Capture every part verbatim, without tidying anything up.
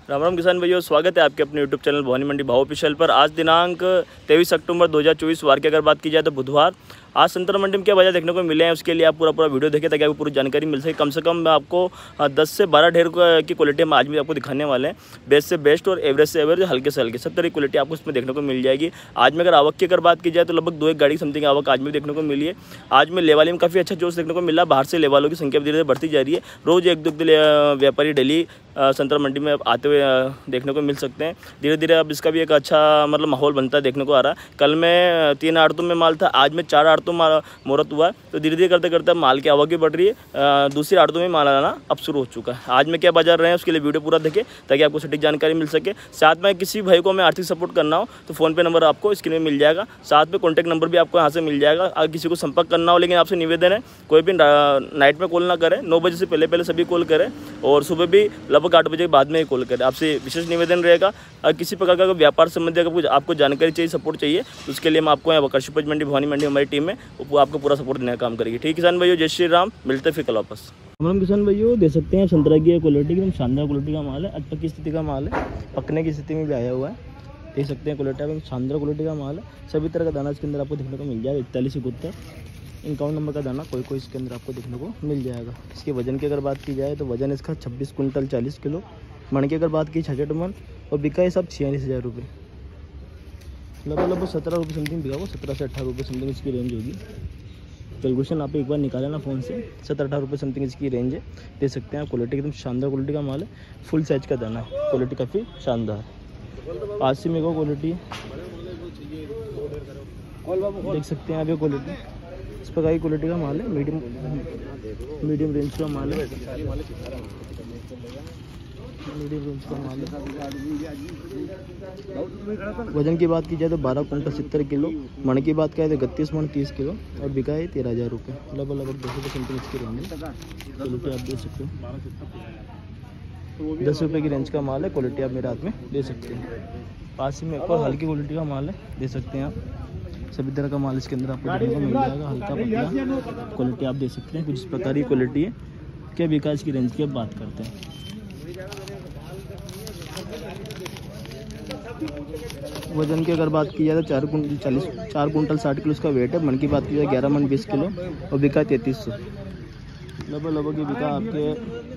राम राम किसान भाइयों, स्वागत है आपके अपने यूट्यूब चैनल भवानी मंडी भाव ऑफिशियल पर। आज दिनांक तेईस अक्टूबर दो हज़ार चौबीस वार की अगर बात की जाए तो बुधवार। आज संतरा मंडी में क्या बाजार देखने को मिले हैं उसके लिए आप पूरा पूरा वीडियो देखें ताकि आपको पूरी जानकारी मिल सके। कम से कम मैं आपको दस से बारह ढेर की क्वालिटी हम आज भी आपको दिखाने वाले हैं। बेस्ट से बेस्ट और एवरेज से एवरेज, हल्के से हल्के सब तरह की क्वालिटी आपको इसमें देखने को मिल जाएगी। आज में अगर आवक की अगर बात की जाए तो लगभग दो एक गाड़ी की समथिंग आवक आज में देखने को मिली है। आज में लेवाली में काफ़ी अच्छा जोश देखने को मिला। बाहर से लेवालों की संख्या धीरे धीरे बढ़ती जा रही है। रोज़ एक दो व्यापारी डेली संतरा मंडी में आते हुए देखने को मिल सकते हैं। धीरे धीरे अब इसका भी एक अच्छा मतलब माहौल बनता है देखने को आ रहा है। कल में तीन आड़तों में माल था, आज में चार आड़तों मुहूर्त हुआ है। तो धीरे धीरे करते करते माल की आवक भी बढ़ रही है। दूसरी आड़तों में माल आना अब शुरू हो चुका है। आज में क्या बाजार रहे हैं उसके लिए वीडियो पूरा देखें ताकि आपको सटीक जानकारी मिल सके। साथ में किसी भाई को मैं आर्थिक सपोर्ट करना हो तो फ़ोन पे नंबर आपको स्क्रीन में मिल जाएगा। साथ में कॉन्टैक्ट नंबर भी आपको यहाँ से मिल जाएगा अगर किसी को संपर्क करना हो। लेकिन आपसे निवेदन है कोई भी नाइट में कॉल ना करें, नौ बजे से पहले पहले सभी कॉल करें और सुबह भी लगभग आठ बजे के बाद में कॉल करें। आपसे विशेष निवेदन रहेगा अगर किसी प्रकार का व्यापार संबंधी अगर कुछ आपको जानकारी चाहिए, सपोर्ट चाहिए तो उसके लिए हम आपको यहाँ कृषि उपज मंडी भवानी मंडी हमारी टीम में वो आपको पूरा सपोर्ट देने का काम करेगी। ठीक किसान भाइयों, जय श्री राम। मिलते फिर कल वापस। हम किसान भाइयों दे सकते हैं संतरा की क्वालिटी एकदम शानदार क्वालिटी का माल है। अच्छी की स्थिति का माल है, पकने की स्थिति में भी आया हुआ है। देख सकते हैं क्वालिटी एकदम शानदार क्वालिटी का माल है। सभी तरह का दाना इसके अंदर आपको देखने को मिल जाएगा। इकतालीस इकहत्तर इक्यावन नंबर का दाना कोई कोई इसके अंदर आपको देखने को मिल जाएगा। इसके वजन की अगर बात की जाए तो वजन इसका छब्बीस कुंटल चालीस किलो। मन की अगर बात की छठठ मन और बिका है सब छियालीस हज़ार रुपये। लगभग लगभग सत्रह रुपये समथिंग बिका वो, सत्रह से अठारह रुपये समथिंग इसकी रेंज होगी। कैलकुलेशन आप एक बार निकाले ना फ़ोन से, सत्रह अठारह रुपये समथिंग इसकी रेंज है। दे सकते हैं आप क्वालिटी एकदम शानदार क्वालिटी का माल है। फुल साइज का दाना है, क्वालिटी काफ़ी शानदार है। आज से मेरे को क्वालिटी देख सकते हैं आप, ये क्वालिटी इस प्रकार की क्वालिटी का माल है। मीडियम मीडियम रेंज का माल है, मीडियम रेंज का माल है। वजन की बात की जाए तो बारह कुंटल सत्तर किलो। मन की बात करें तो इकतीस मन तीस किलो और बिका है तेरह हज़ार रुपये। लगभग लगभग दो सौ समथिंग इसकी रेंज है। क्वालिटी आप दे सकते हो, दस रुपये की रेंज का माल है। क्वालिटी आप मेरे हाथ में दे सकते हैं। पास ही में एक और हल्की क्वालिटी का माल है, दे सकते हैं आप। सभी तरह का माल इसके अंदर आपको देखने को मिल जाएगा। हल्का पतला क्वालिटी आप दे सकते हैं। कुछ इस प्रकार की क्वालिटी है। क्या बिका इसकी रेंज की अब बात करते हैं। वजन की अगर बात की जाए तो चार कुंटल चालीस चार कुंटल साठ किलो इसका वेट है। मन की बात की जाए ग्यारह मन बीस किलो और बिका तैंतीस सौ। लगभग लगभग ये बिका आपके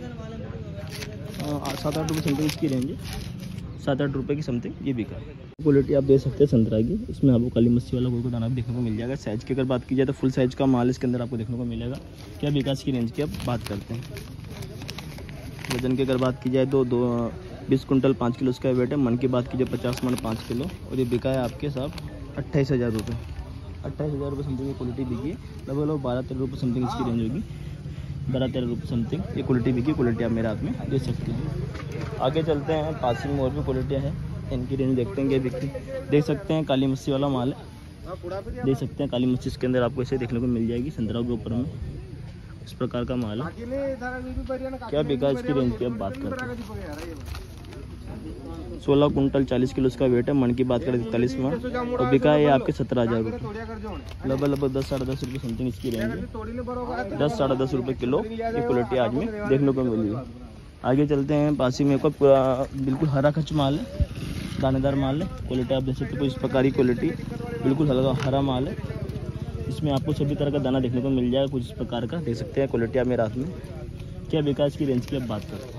सात आठ रुपये समथिंग इसकी रेंज है। सात आठ रुपये की समथिंग ये बिका। क्वालिटी आप दे सकते हैं संतरा की। इसमें आपको काली मस्सी वाला कोई को दाना भी देखने को मिल जाएगा। साइज़ की अगर बात की जाए तो फुल साइज़ का माल इसके अंदर आपको देखने को मिलेगा। क्या विकास की रेंज की अब बात करते हैं। वजन की अगर बात की जाए तो दो बीस कुंटल पाँच किलो इसका वेट है। मन की बात की जाए पचास मन पाँच किलो और ये बिका है आपके साथ अट्ठाईस हज़ार रुपये। अट्ठाईस हज़ार रुपये समथिंग ये क्वालिटी बिकी है। लगभग लगभग बारह तेरह रुपये समथिंग इसकी रेंज होगी। बारह तेरह रुपये समथिंग ये क्वालिटी बिकी। क्वालिटी आप मेरे हाथ में दे सकते हैं। आगे चलते हैं, पास में और भी क्वालिटियाँ हैं, इनकी रेंज देखते हैं क्या बिकती। देख सकते हैं काली मस्सी वाला माल है। देख सकते हैं काली मस्सी इसके अंदर आपको ऐसे देखने को मिल जाएगी। संतरा के ऊपर में इस प्रकार का माल है। क्या बिका इसकी रेंज की अब बात करते हैं। सोलह कुंटल चालीस किलो इसका वेट है। मन की बात करें इकतालीस मन और बिका है आपके सत्रह हज़ार रुपये। लगभग लगभग दस साढ़े दस रुपये समथिंग इसकी रेंज है। दस साढ़े दस रुपये किलो ये क्वालिटी आज में देखने को मिली है। आगे चलते हैं, पासी में को पूरा बिल्कुल हरा खच माल है, दानेदार माल है। क्वालिटी आप देख सकते हो इस प्रकार की क्वालिटी, बिल्कुल हल्का हरा माल है। इसमें आपको सभी तरह का दाना देखने को मिल जाएगा। कुछ इस प्रकार का देख सकते हैं। क्वालिटी आप मेरे हाथ में। क्या विकास की रेंज की अब बात करते हैं।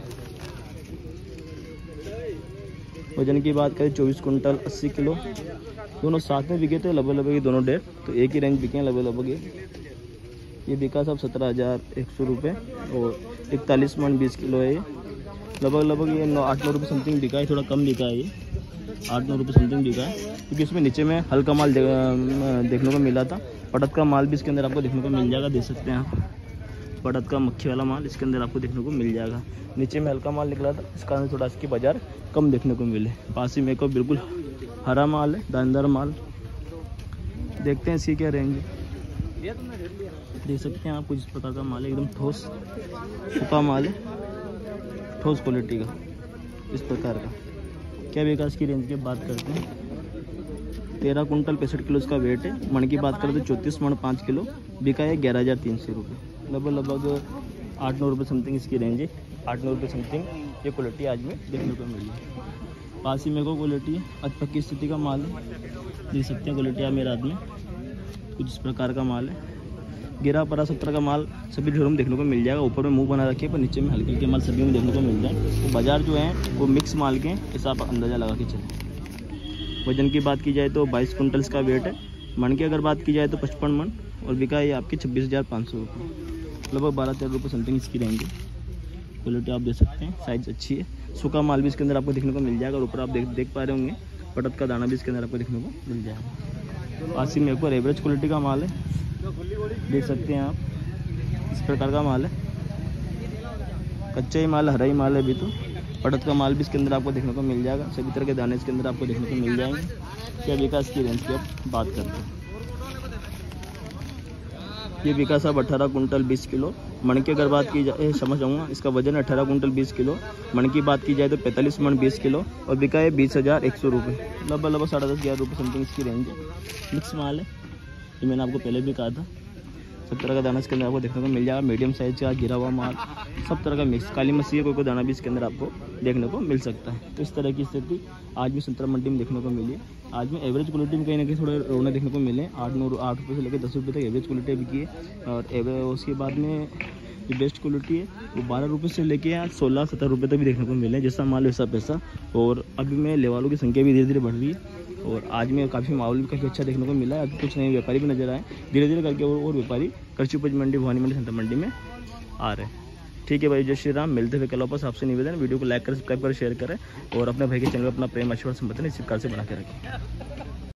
वजन की बात करें चौबीस कुंटल अस्सी किलो। दोनों साथ में बिके थे लगभग लगभग ये दोनों डेढ़, तो एक ही रेंज बिके हैं लगभग लगभग ये ये बिका सब सत्रह हज़ार एक सौ रुपये और इकतालीस मन बीस किलो है। ये लगभग लगभग ये नौ आठ नौ रुपये समथिंग बिका है। थोड़ा कम बिका है, ये आठ नौ रुपये समथिंग बिका है क्योंकि इसमें नीचे में हल्का माल दे, देखने को मिला था। पटत का माल भी इसके अंदर आपको देखने को मिल जाएगा। देख सकते हैं आप, पटत का मक्खी वाला माल इसके अंदर आपको देखने को मिल जाएगा। नीचे में हल्का माल निकला था, इस कारण थोड़ा इसकी बाजार कम देखने को मिले। पास ही में को बिल्कुल हरा माल है, दानेदार माल। देखते हैं इसकी क्या रेंज है। देख सकते हैं आप, कुछ इस प्रकार का माल है, एकदम ठोस सूखा माल है, ठोस क्वालिटी का इस प्रकार का। क्या विकास की रेंज की बात करते हैं। तेरह कुंटल पैंसठ किलो इसका वेट है। मन की बात करें तो चौंतीस मन पाँच किलो बिका है ग्यारह हज़ार तीन सौ रुपये। लगभग लगभग आठ नौ रुपये समथिंग इसकी रेंज है। आठ नौ रुपये समथिंग ये क्वालिटी आज में देखने को मिली है। पास ही मेरे को क्वालिटी आज पक्की स्थिति का माल है, देख सकते हैं क्वालिटी आप मेरे हाथ में कुछ इस प्रकार का माल है। गिरा परा सत्तर का माल सभी ढेरों में देखने को मिल जाएगा। ऊपर में मुंह बना रखे पर नीचे में हल्के हल्के माल सभी में देखने को मिल जाए। तो बाज़ार जो है वो मिक्स माल के ऐसा आप अंदाज़ा लगा के चलें। वजन की बात की जाए तो बाईस कुंटल्स का वेट है। मन की अगर बात की जाए तो पचपन मन और बिका ये आपकी छब्बीस हज़ार पाँच सौ रुपये, लगभग बारह तेरह रुपये समथिंग इसकी रहेंगी। क्वालिटी आप देख सकते हैं, साइज़ अच्छी है। सूखा माल भी इसके अंदर आपको देखने को मिल जाएगा। और ऊपर आप देख देख पा रहे होंगे पटत का दाना भी इसके अंदर आपको देखने को मिल जाएगा। पास ही में एक और एवरेज क्वालिटी का माल है, देख सकते हैं आप इस प्रकार का माल है। कच्चा ही माल, हरा ही माल है अभी तो। पटत का माल भी इसके अंदर आपको देखने को मिल जाएगा। सभी तरह के दाने इसके अंदर आपको देखने को मिल जाएंगे। क्या विकास की रेंज की आप बात करते हैं, ये विकास साहब अठारह कुंटल बीस किलो। मन की अगर बात की जाए समझ जाऊँगा इसका वजन अठारह कुंटल बीस किलो। मन की बात की जाए तो पैंतालीस मन बीस किलो और बिका है बीस हज़ार एक सौ रुपये, लगभग लगभग साढ़े दस हज़ार रुपये समथिंग इसकी रेंज है। मिक्स माल है, ये मैंने आपको पहले भी कहा था। सब तरह का दाना इसके अंदर आपको देखने को मिल जाएगा। मीडियम साइज का गिरा हुआ माल, सब तरह का मिक्स। काली मछली कोई कोई दाना भी इसके अंदर आपको देखने को मिल सकता है। तो इस तरह की स्थिति आज भी संतरा मंडी में देखने को मिली है। आज में एवरेज क्वालिटी में कहीं ना कहीं थोड़े रोने देखने को मिले। आठ नौ आठ रुपये से लेकर दस रुपये तक एवरेज क्वालिटी बिकी है। और उसके बाद में जो बेस्ट क्वालिटी है वो बारह रुपये से लेके सोलह सत्तर रुपये तक भी देखने को मिले। जैसा माल वैसा पैसा। और अभी में लेवालों की संख्या भी धीरे धीरे बढ़ रही है। और आज में काफ़ी माहौल भी काफ़ी अच्छा देखने को मिला है। अभी कुछ नए व्यापारी भी नजर आए, धीरे धीरे करके और, और व्यापारी कृषि उपज मंडी भवानी मंडी संतरा मंडी में आ रहे हैं। ठीक है भाई, जय श्री राम। मिलते हुए कल वापस आपसे निवेदन, वीडियो को लाइक कर सब्सक्राइब कर शेयर करें और अपने भाई के चैनल पर अपना प्रेम आशीर्वाद संबंध इसी प्रकार से बना के रखें।